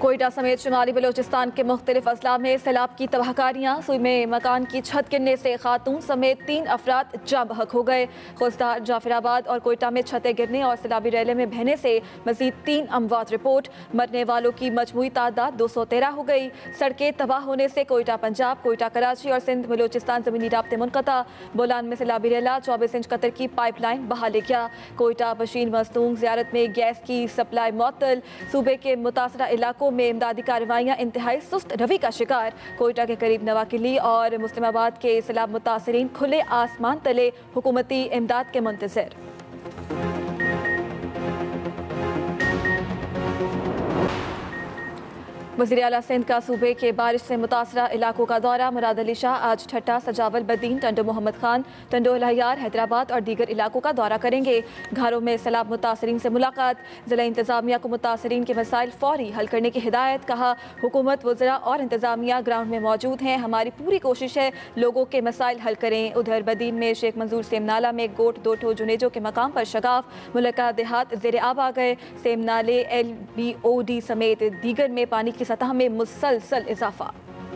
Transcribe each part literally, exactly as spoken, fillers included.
कोयटा समेत शुमाली बलोचिस्तान के मुख्तलिफ अजला में सैलाब की तबाहकारियाँ। सुई में मकान की छत गिरने से खातून समेत तीन अफराद जाँ बहक हो गए। खुजदार जाफराबाद और कोयटा में छतें गिरने और सैलाबी रैले में बहने से मजीद तीन अमवात रिपोर्ट। मरने वालों की मजमूई तादाद दो सौ तेरह हो गई। सड़कें तबाह होने से कोयटा पंजाब, कोयटा कराची और सिंध बलोचिस्तान ज़मीनी राब्ते मुनक़ता। बोलान में सैलाबी रैला चौबीस इंच कतर की पाइप लाइन बहा ले गया। कोयटा बशीर मस्तूंग ज़ियारत में गैस की सप्लाई मुअत्तल। सूबे के मुतासरा इलाकों में इमदादी कार्रवाइयाँ इंतहाई सुस्त रवि का शिकार। कोयटा के करीब नवाकिली और मुस्लिमाबाद के सैलाब मुतासरीन खुले आसमान तले हुकूमती इमदाद के मुंतज़िर। वज़ीर आला सिंध का सूबे के बारिश से मुतासरा इलाकों का दौरा। मुराद अली शाह आज ठट्टा, सजावल, बदीन, टंडो मोहम्मद खान, टंडो लहियार, हैदराबाद और दीगर इलाकों का दौरा करेंगे। घरों में सैलाब मुतासरीन से मुलाकात। ज़िला इंतज़ामिया को मुतासरीन के मसाइल फौरी हल करने की हिदायत। कहा, हुकूमत, वज़रा और इंतज़ामिया ग्राउंड में मौजूद हैं। हमारी पूरी कोशिश है लोगों के मसाइल हल करें। उधर बदीन में शेख मंजूर सेमनाला में गोट दोठो जुनेजो के मकाम पर शगाफ। मुलका देहात ज़ेर आब आ गए। सेमनाले, एल बी ओ डी समेत दीगर में पानी की सतह में मुसलसल इजाफा।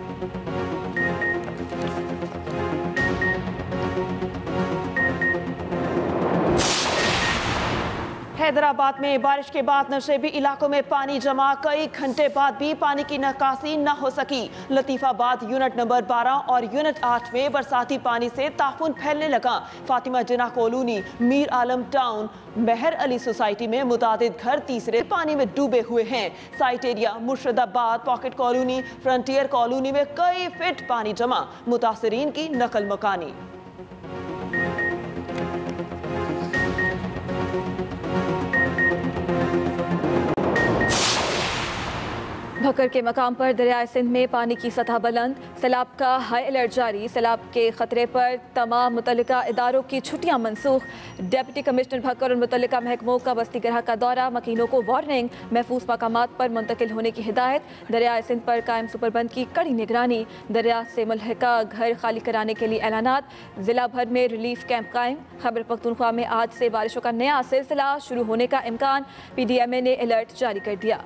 हैदराबाद में बारिश के बाद नशेबी इलाकों में पानी जमा। कई घंटे बाद भी पानी की निकासी न हो सकी। लतीफ़ाबाद यूनिट नंबर बारह और यूनिट आठ में बरसाती पानी से ताफून फैलने लगा। Fatima Jinnah colony, Mir Alam town, Mehar Ali society में मुतादिद घर तीसरे पानी में डूबे हुए हैं। Site area Murshidabad, pocket colony, frontier colony में कई फिट पानी जमा। मुतासरीन की नकल मकानी। भक्कर के मकाम पर दरियाए सिंध में पानी की सतह बुलंद। सैलाब का हाई अलर्ट जारी। सैलाब के खतरे पर तमाम मुतल्लिका इदारों की छुट्टियां मनसूख। डिप्टी कमिश्नर भक्कर और मुतल्लिका महकमों का बस्ती गरह का दौरा। मकीनों को वार्निंग, महफूज मकामात पर मुंतकिल होने की हिदायत। दरियाए सिंध पर कायम सुपरबंद की कड़ी निगरानी। दरिया से मुल्हिका घर खाली कराने के लिए ऐलानात। जिला भर में रिलीफ कैंप कायम। खैबर पख्तूनख्वा में आज से बारिशों का नया सिलसिला शुरू होने का इम्कान। पी डी एम ए ने अलर्ट जारी कर दिया।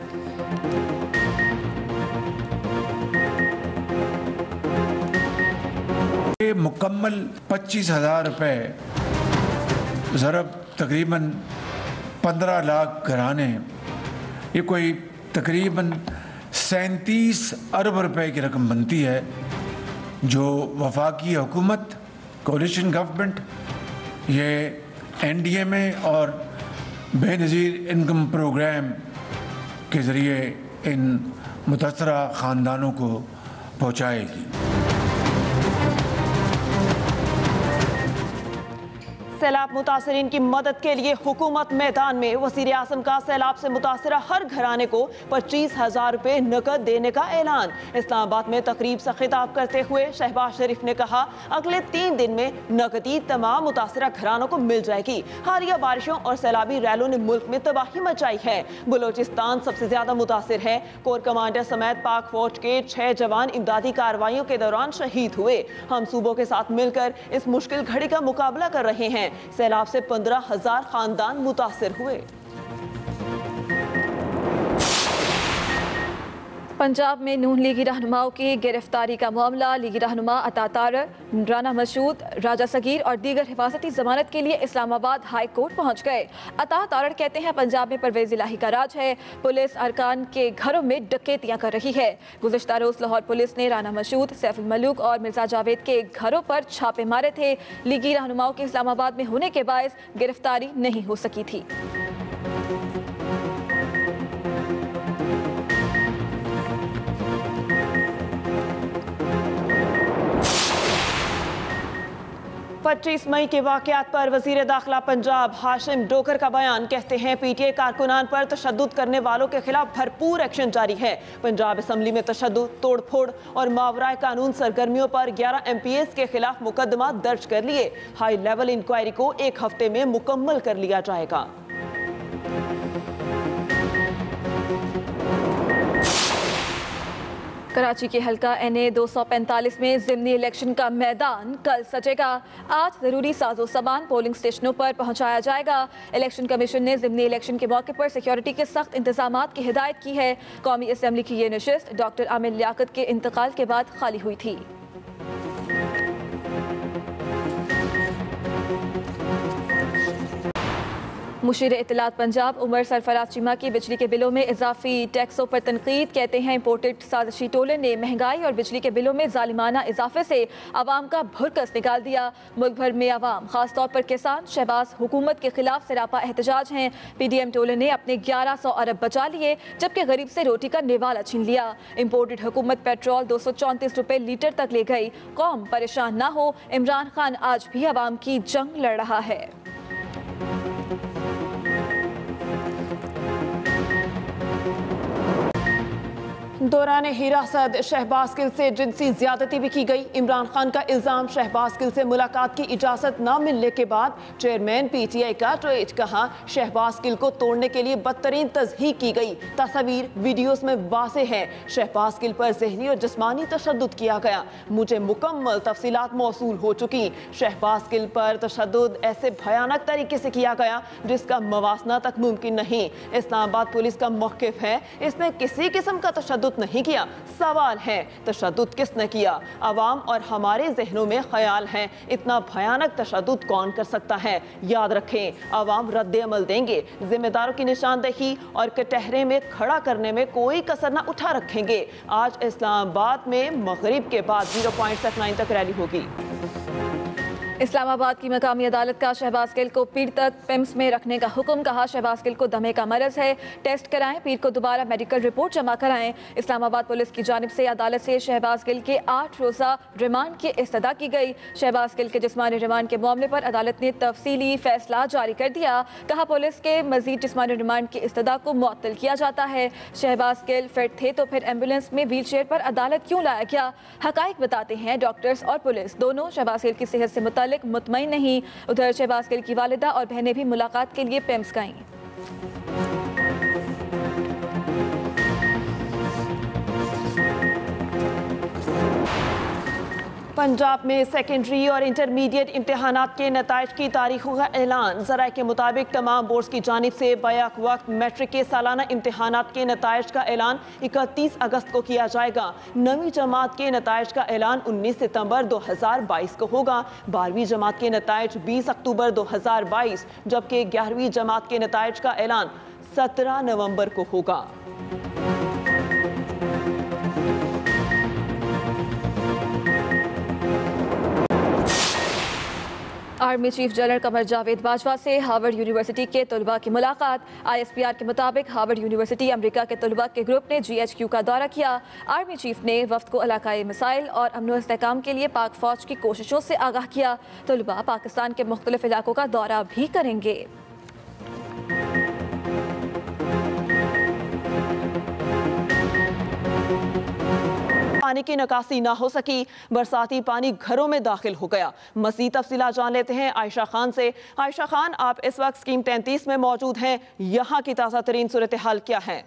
मुकम्मल पच्चीस हजार रुपये ज़रब तकरीबन पंद्रह लाख घराने, ये कोई तकरीबन सैंतीस अरब रुपए की रकम बनती है, जो वफाकी हुकूमत, कोलिशन गवर्नमेंट, ये एन डी एम ए और बेनज़ीर इनकम प्रोग्राम के ज़रिए इन मुतासरा ख़ानदानों को पहुँचाएगी। सैलाब मुतासरीन की मदद के लिए हुकूमत मैदान में। वज़ीर आज़म का सैलाब से मुतासरा हर घराने को पच्चीस हजार रुपये नकद देने का ऐलान। इस्लामाबाद में तकरीब से खिताब करते हुए शहबाज शरीफ ने कहा, अगले तीन दिन में नकदी तमाम मुतासरा घरानों को मिल जाएगी। हालिया बारिशों और सैलाबी रैलों ने मुल्क में तबाही मचाई है। बलोचिस्तान सबसे ज्यादा मुतासिर है। कोर कमांडर समेत पाक फौज के छह जवान इमदादी कार्रवाइयों के दौरान शहीद हुए। हम सूबों के साथ मिलकर इस मुश्किल घड़ी का मुकाबला कर रहे हैं। सैलाब से पंद्रह हजार खानदान मुतासिर हुए। पंजाब में नून लीगी रहनुमाओं की गिरफ्तारी का मामला। लीगी रहनुमा अता तारर, राना मसूद, राजा सगीर और दीगर हिफाजती जमानत के लिए इस्लामाबाद हाई कोर्ट पहुंच गए। अता तारर कहते हैं, पंजाब में परवेज इलाही का राज है। पुलिस अरकान के घरों में डकैतियां कर रही है। गुज़िश्ता रोज लाहौर पुलिस ने राना मसूद, सैफुल मलूक और मिर्जा जावेद के घरों पर छापे मारे थे। लीगी रहनुमाओं के इस्लामाबाद में होने के बायस गिरफ्तारी नहीं हो सकी थी। पच्चीस मई के वाक़यात पर वज़ीर दाखिला पंजाब हाशिम डोकर का बयान। कहते हैं, पी टी आई कारकुनान पर तशद्दुद करने वालों के खिलाफ भरपूर एक्शन जारी है। पंजाब असम्बली में तशद्दुद, तोड़ फोड़ और मावराए कानून सरगर्मियों पर ग्यारह एम पी एस के खिलाफ मुकदमा दर्ज कर लिए। हाई लेवल इंक्वायरी को एक हफ्ते में मुकम्मल कर लिया जाएगा। कराची के हल्का एन ए दो सौ पैंतालीस में ज़िमनी इलेक्शन का मैदान कल सजेगा। आज ज़रूरी साजो सामान पोलिंग स्टेशनों पर पहुंचाया जाएगा। इलेक्शन कमीशन ने ज़िमनी इलेक्शन के मौके पर सिक्योरिटी के सख्त इंतजामात की हिदायत की है। कौमी असम्बली की ये नशिस्त डॉक्टर आमिर लियाकत के इंतकाल के बाद खाली हुई थी। मुशीर इत्तलात पंजाब उमर सरफराज चीमा की बिजली के बिलों में इजाफी टैक्सों पर तनकीद। कहते हैं इम्पोर्टेड साजिशी टोले ने महंगाई और बिजली के बिलों में जालिमाना इजाफे से आवाम का भुरकस निकाल दिया। मुल्क भर में आवाम खासतौर पर किसान शहबाज हुकूमत के खिलाफ सरापा एहतजाज हैं। पी डी एम टोले ने अपने ग्यारह सौ अरब बचा लिए जबकि गरीब से रोटी का निवाला छीन लिया। इम्पोर्टेड हुकूमत पेट्रोल दो सौ चौंतीस रुपये लीटर तक ले गई। कौम परेशान ना हो, इमरान खान आज भी आवाम की जंग लड़ रहा है। दौरान हिरासत शहबाज गिल से जिनसी ज्यादती भी की गई। इमरान खान का इल्जाम शहबाज गिल से मुलाकात की इजाजत न मिलने के बाद चेयरमैन पी टी आई का ट्वीट। कहा शहबाज गिल को तोड़ने के लिए बदतरीन तज़हीक की गई। तस्वीर वीडियोस में वाज़े है। शहबाज गिल पर जहनी और जिस्मानी तशद्दुद किया गया। मुझे मुकम्मल तफसीलात मौसूल हो चुकी। शहबाज गिल पर तशद्दुद ऐसे भयानक तरीके से किया गया जिसका मवासना तक मुमकिन नहीं। इस्लामाबाद पुलिस का मौक़िफ़ है इसने किसी किस्म का तशद्दुद नहीं किया। सवाल है तशद्दुद किसने किया? अवाम और हमारे जहनों में ख्याल है इतना भयानक तशद्दुद कौन कर सकता है? याद रखें अवाम रद्द अमल देंगे। जिम्मेदारों की निशानदेही और कटहरे में खड़ा करने में कोई कसर न उठा रखेंगे। आज इस्लामाबाद में मगरिब के बाद जीरो पॉइंट सेवन नाइन तक रैली होगी। इस्लामाबाद की मकामी अदालत का शहबाज गिल को पीर तक पिम्स में रखने का हुक्म। कहा शहबाज गिल को दमे का मरज है, टेस्ट कराएं, पीर को दोबारा मेडिकल रिपोर्ट जमा कराएं। इस्लामाबाद पुलिस की जानिब से अदालत से शहबाज गिल के आठ रोज़ा रिमांड की इस्तदा की गई। शहबाज गिल के जिस्मानी रिमांड के मामले पर अदालत ने तफसीली फैसला जारी कर दिया। कहा पुलिस के मजीद जिस्मानी रिमांड की इस्तदा को मुअत्तल किया जाता है। शहबाज गिल फिट थे तो फिर एम्बुलेंस में व्हील चेयर पर अदालत क्यों लाया गया? हकाइक बताते हैं डॉक्टर्स और पुलिस दोनों शहबाज गिल की सेहत से मुतमईन नहीं। उधर शहबाज गिल की वालिदा और बहनें भी मुलाकात के लिए पिम्स गईं। पंजाब में सेकेंडरी और इंटरमीडिएट इम्तहानात के नताइज की तारीखों का ऐलान। ज़राए के मुताबिक तमाम बोर्ड्स की जानिब से बैक वक्त मैट्रिक के सालाना इम्तहानात के नताइज का ऐलान इकतीस अगस्त को किया जाएगा। नवीं जमात के नताइज का ऐलान उन्नीस सितंबर दो हज़ार बाईस को होगा। बारहवीं जमात के नताइज बीस अक्टूबर दो हज़ार बाईस जबकि ग्यारहवीं जमात के नताइज का ऐलान सत्रह नवंबर को होगा। Army chief general Qamar Javed Bajwa से हार्वर्ड यूनिवर्सिटी के तलबा की मुलाकात। आई एस पी आर के मुताबिक हार्वर्ड यूनिवर्सिटी अमेरिका के तलबा के ग्रुप ने जी एच क्यू का दौरा किया। आर्मी चीफ ने वफ्द को इलाकाई मसाइल और अमन व इस्तेहकाम के लिए पाक फौज की कोशिशों से आगाह किया। तलबा पाकिस्तान के मुख्तलिफ इलाकों का दौरा भी करेंगे। पानी की निकासी ना हो सकी, बरसाती पानी घरों में दाखिल हो गया। मज़ीद तफसीलात जान लेते हैं आयशा खान से। आयशा खान, आप इस वक्त स्कीम तैंतीस में मौजूद हैं, यहाँ की ताज़ा तरीन सूरत हाल क्या है?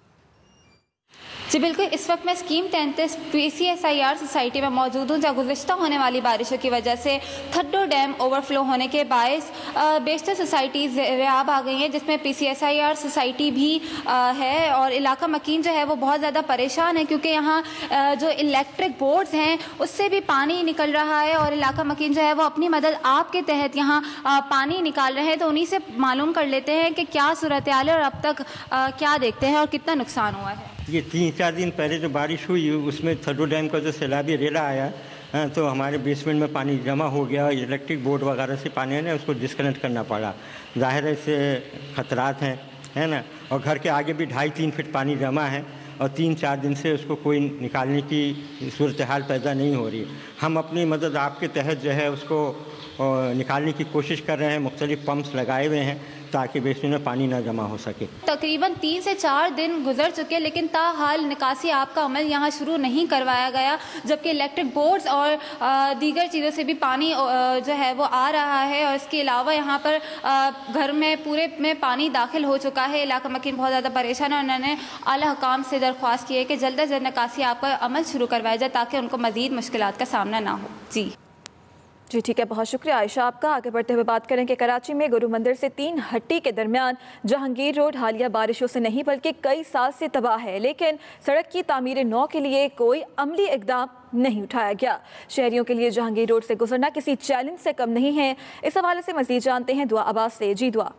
जी बिल्कुल, इस वक्त मैं स्कीम तैंतीस P C S I R society में मौजूद हूँ, जहाँ गुज़िश्ता होने वाली बारिशों की वजह से थड्डो डैम ओवरफ्लो होने के बायस बेशतर सोसाइटीज़ ज़ेर-ए-आब आ गई हैं, जिसमें P C S I R society भी आ, है। और इलाका मकीन जो है वो बहुत ज़्यादा परेशान है क्योंकि यहाँ जो इलेक्ट्रिक बोर्ड्स हैं उससे भी पानी निकल रहा है और इलाका मकीन जो है वो अपनी मदद आपके तहत यहाँ पानी निकाल रहे हैं। तो उन्हीं से मालूम कर लेते हैं कि क्या सूरत हाल है और अब तक आ, क्या देखते हैं और कितना नुकसान हुआ है। ये तीन चार दिन पहले जो बारिश हुई उसमें थड्डो डैम का जो सैलाबी रेला आया हाँ, तो हमारे बेसमेंट में पानी जमा हो गया और इलेक्ट्रिक बोर्ड वगैरह से पानी है ना उसको डिस्कनेक्ट करना पड़ा। ज़ाहिर है इससे ख़तरात हैं, है ना। और घर के आगे भी ढाई तीन फीट पानी जमा है और तीन चार दिन से उसको कोई निकालने की सूरत हाल पैदा नहीं हो रही। हम अपनी मदद आपके तहत जो है उसको निकालने की कोशिश कर रहे हैं। मुख्तलिफ पम्प्स लगाए हुए हैं ताकि बेसमेंट में पानी ना जमा हो सके। तकरीबन तीन से चार दिन गुजर चुके लेकिन ताहाल निकासी आपका अमल यहाँ शुरू नहीं करवाया गया, जबकि इलेक्ट्रिक बोर्ड्स और दीगर चीज़ों से भी पानी जो है वो आ रहा है और इसके अलावा यहाँ पर घर में पूरे में पानी दाखिल हो चुका है। इलाका मकीन बहुत ज़्यादा परेशान है। उन्होंने आला हुकाम से दरख्वास्त की है कि जल्द अज जल्द निकासी आपका अमल शुरू करवाया जाए ताकि उनको मज़ीद मुश्किलात का सामना ना हो। जी जी ठीक है, बहुत शुक्रिया आयशा आपका। आगे बढ़ते हुए बात करें कि कराची में गुरु मंदिर से तीन हट्टी के दरमियान जहांगीर रोड हालिया बारिशों से नहीं बल्कि कई साल से तबाह है, लेकिन सड़क की तामीर नौ के लिए कोई अमली इकदाम नहीं उठाया गया। शहरियों के लिए जहांगीर रोड से गुजरना किसी चैलेंज से कम नहीं है। इस हवाले से मजीद जानते हैं दुआ अब्बास से। जी दुआ।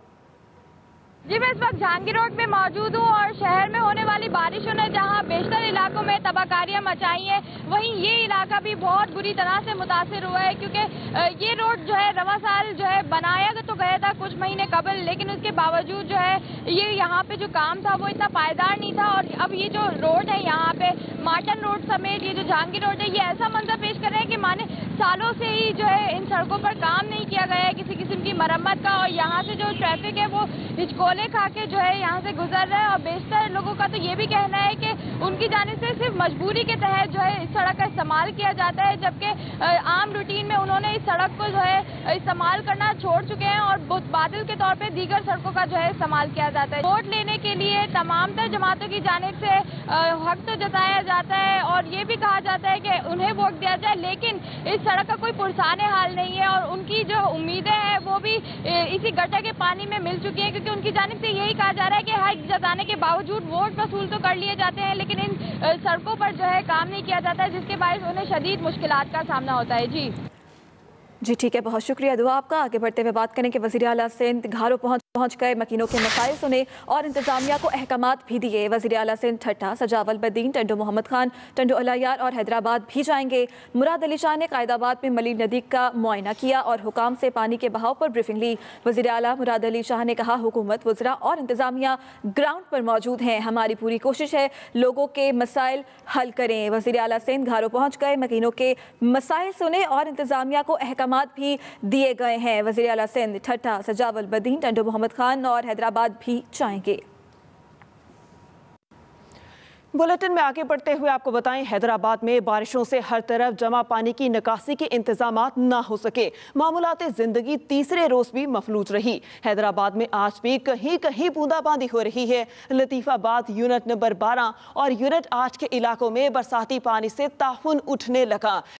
जी मैं इस वक्त जहांगीर रोड में मौजूद हूँ और शहर में होने वाली बारिशों ने जहाँ बेशतर इलाकों में तबाहकारियाँ मचाई हैं, वहीं ये इलाका भी बहुत बुरी तरह से मुतासिर हुआ है, क्योंकि ये रोड जो है रवा साल जो है बनाया तो गया था कुछ महीने कबल, लेकिन उसके बावजूद जो है ये यहाँ पे जो काम था वो इतना पायदार नहीं था। और अब ये जो रोड है यहाँ पे मार्टन रोड समेत ये जो जहांगीर रोड है, ये ऐसा मंजर पेश कर रहे हैं कि माने सालों से ही जो है इन सड़कों पर काम नहीं किया गया है किसी किस्म की मरम्मत का, और यहाँ से जो ट्रैफिक है वो हिचकोले खा के जो है यहाँ से गुजर रहा है। और बेशतर लोगों का तो ये भी कहना है कि उनकी जानिब से सिर्फ मजबूरी के तहत जो है इस सड़क का इस्तेमाल किया जाता है, जबकि आम रूटीन में उन्होंने इस सड़क को जो है इस्तेमाल करना छोड़ चुके हैं और बादल के तौर पे दीगर सड़कों का जो है इस्तेमाल किया जाता है। वोट लेने के लिए तमाम तर जमातों की जानिब से हक तो जताया जाता है और ये भी कहा जाता है कि उन्हें वोट दिया जाए, लेकिन इस सड़क का कोई पुरसाने हाल नहीं है और उनकी जो उम्मीदें हैं वो भी इसी गटर के पानी में मिल चुकी हैं, क्योंकि उनकी जानिब से यही कहा जा रहा है कि हक जताने के बावजूद वोट वसूल तो कर लिए जाते हैं, लेकिन इन सड़कों पर जो है काम नहीं किया जाता है, जिसके बायस उन्हें शदीद मुश्किलात का सामना होता है। जी जी ठीक है, बहुत शुक्रिया दुआ आपका। आगे बढ़ते हुए बात करें कि वज़ीर आला सिंध घारों पहुँच पहुँच गए मकीनों के मसाइल सुने और इंतजामिया को अहकामात भी दिए। वज़ीर आला सिंध ठट्टा, सजावल बदीन, टंडो मोहम्मद खान, टंडो अलायार और हैदराबाद भी जाएंगे। मुराद अली शाह ने कायदाबाद में मलिक नदी का मुआयना किया और हुकाम से पानी के बहाव पर ब्रीफिंग ली। वज़ीर आला मुराद अली शाह ने कहा, हुकूमत, वज़रा और इंतजामिया ग्राउंड पर मौजूद हैं, हमारी पूरी कोशिश है लोगों के मसाइल हल करें। वज़ीर आला सिंध घारों पहुँच गए, मकीनों के मसाइल सुने और इंतजामिया को अहकामात भी दिए गए हैं। वज़ीर आला सिंध ठट्टा, सजावल बदीन, टंडो मोहम्मद खान और हैदराबाद भी जाएंगे। बुलेटिन में आगे बढ़ते हुए आपको बताएं, हैदराबाद में बारिशों से हर तरफ जमा पानी की निकासी के इंतजामात ना हो सके। मामूलाते जिंदगी तीसरे रोज भी मफलूज रही। हैदराबाद में आज भी कहीं कहीं बूंदाबांदी हो रही है। लतीफाबाद यूनिट नंबर बारह और यूनिट आठ के इलाकों में बरसाती पानी से ताफुन उठने लगा।